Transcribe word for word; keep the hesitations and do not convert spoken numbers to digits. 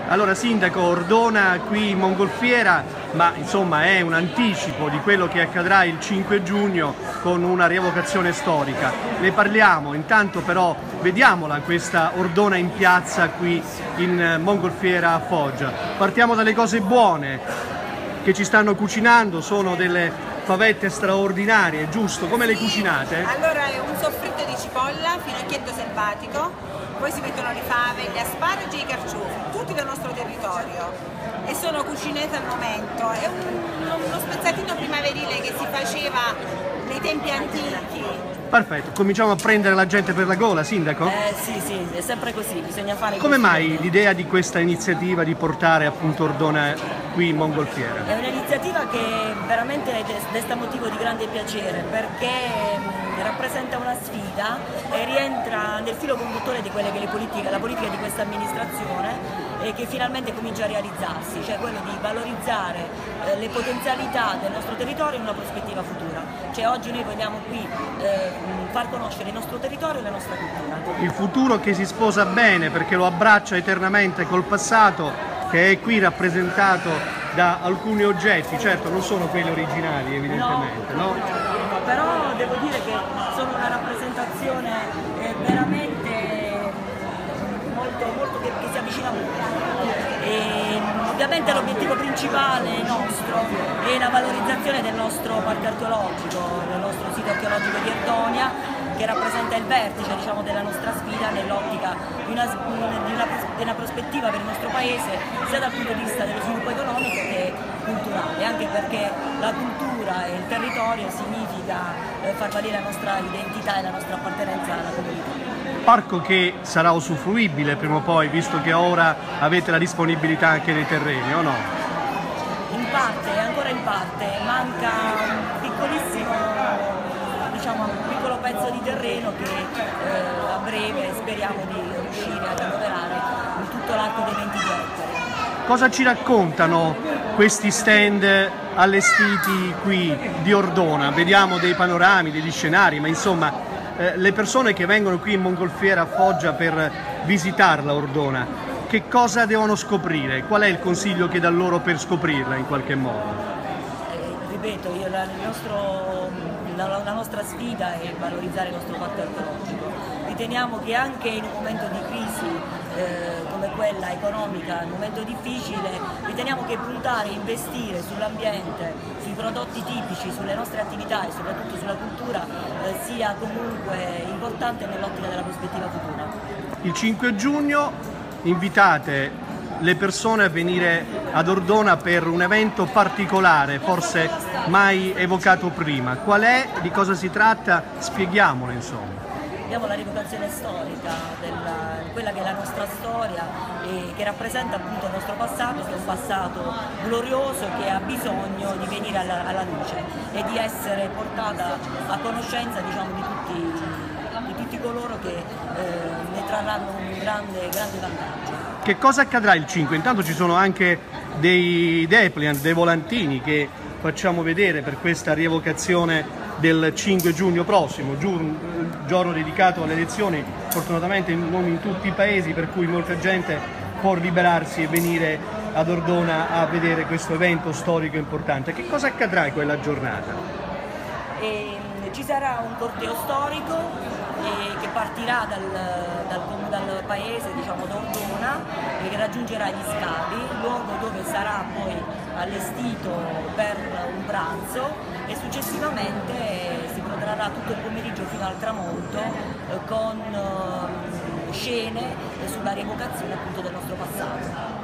Allora Sindaco, Ordona qui in Mongolfiera, ma insomma è un anticipo di quello che accadrà il cinque giugno con una rievocazione storica. Ne parliamo, intanto però vediamola questa Ordona in piazza qui in Mongolfiera a Foggia. Partiamo dalle cose buone che ci stanno cucinando, sono delle favette straordinarie, giusto? Come le cucinate? Allora è un soffritto di cipolla, finocchietto selvatico, poi si mettono le fave, gli asparagi e i carciofi, tutti del nostro territorio e sono cucinate al momento. È un, uno spezzatino primaverile che si faceva nei tempi antichi. Perfetto, cominciamo a prendere la gente per la gola, Sindaco? Eh sì, sì, è sempre così, bisogna fare Come così. mai l'idea di questa iniziativa di portare appunto Ordona qui in Mongolfiera? È un'iniziativa che veramente desta motivo di grande piacere perché mh, rappresenta una sfida e rientra nel filo conduttore di quelle che le politiche, la politica di questa amministrazione e che finalmente comincia a realizzarsi, cioè quello di valorizzare eh, le potenzialità del nostro territorio in una prospettiva futura. Cioè oggi noi vogliamo qui eh, far conoscere il nostro territorio e la nostra cultura. Il futuro che si sposa bene perché lo abbraccia eternamente col passato, che è qui rappresentato da alcuni oggetti, certo non sono quelli originali evidentemente, no? no? no però devo dire che sono una rappresentazione eh, veramente molto, molto che, che si avvicina molto. E, ovviamente l'obiettivo principale nostro è la valorizzazione del nostro parco archeologico, del nostro sito archeologico di Erdonia, che rappresenta il vertice, diciamo, della nostra sfida nell'ottica di una, di, una, di una prospettiva per il nostro paese sia dal punto di vista dello sviluppo economico che culturale, anche perché la cultura e il territorio significa eh, far valere la nostra identità e la nostra appartenenza alla comunità. Parco che sarà usufruibile prima o poi, visto che ora avete la disponibilità anche dei terreni, o no? In parte, ancora in parte, manca un piccolissimo, diciamo, un piccolo pezzo di terreno che eh, a breve speriamo di riuscire ad annoverare in tutto l'arco dei venti ettari. Cosa ci raccontano questi stand allestiti qui di Ordona? Vediamo dei panorami, degli scenari, ma insomma eh, le persone che vengono qui in Mongolfiera a Foggia per visitarla Ordona, che cosa devono scoprire? Qual è il consiglio che dà loro per scoprirla in qualche modo? Eh, ripeto, io, la, il nostro, la, la nostra sfida è valorizzare il nostro parco archeologico. Riteniamo che anche in un momento di crisi eh, come quella economica, un momento difficile, riteniamo che puntare e investire sull'ambiente, sui prodotti tipici, sulle nostre attività e soprattutto sulla cultura eh, sia comunque importante nell'ottica della prospettiva futura. Il cinque giugno invitate le persone a venire ad Ordona per un evento particolare, forse mai evocato prima. Qual è? Di cosa si tratta? Spieghiamolo insomma. Abbiamo la rievocazione storica, della, quella che è la nostra storia e che rappresenta appunto il nostro passato, che è un passato glorioso che ha bisogno di venire alla, alla luce e di essere portata a conoscenza, diciamo, di, tutti, di tutti coloro che eh, ne trarranno un grande, grande vantaggio. Che cosa accadrà il cinque? Intanto ci sono anche dei dépliant, dei volantini che facciamo vedere per questa rievocazione del cinque giugno prossimo, giorno dedicato alle elezioni, fortunatamente non in tutti i paesi, per cui molta gente può liberarsi e venire ad Ordona a vedere questo evento storico importante. Che cosa accadrà in quella giornata? E ci sarà un corteo storico eh, che partirà dal, dal, dal paese, diciamo, d'Ordona e che raggiungerà gli scavi, luogo dove sarà poi allestito per un pranzo e successivamente eh, si protrarrà tutto il pomeriggio fino al tramonto eh, con eh, scene sulla rievocazione appunto del nostro passato.